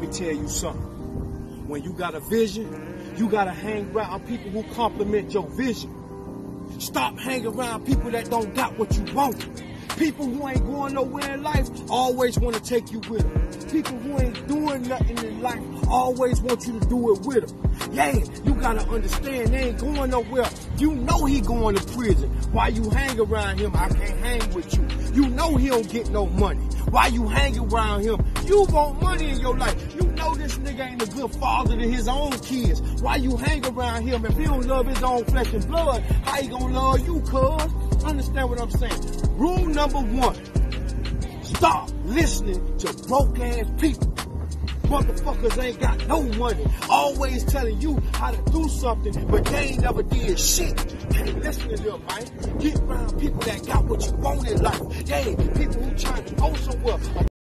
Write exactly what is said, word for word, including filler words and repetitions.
me tell you something. When you got a vision, you gotta hang around people who compliment your vision. Stop hanging around people that don't got what you want. People who ain't going nowhere in life always want to take you with them. People who ain't doing nothing in life always want you to do it with them. Yeah, you gotta understand they ain't going nowhere. You know he going to prison. Why you hang around him? I can't hang with you. You know he don't get no money. Why you hang around him? You want money in your life. You know this nigga ain't a good father to his own kids. Why you hang around him? If he don't love his own flesh and blood, how he gonna love you, cuz? Understand what I'm saying? Rule number one, stop listening to broke ass people. Motherfuckers ain't got no money. Always telling you how to do something, but they ain't never did shit. Can't listen to them, man. Get around people that got what you want in life. Yeah, people who trying to go somewhere.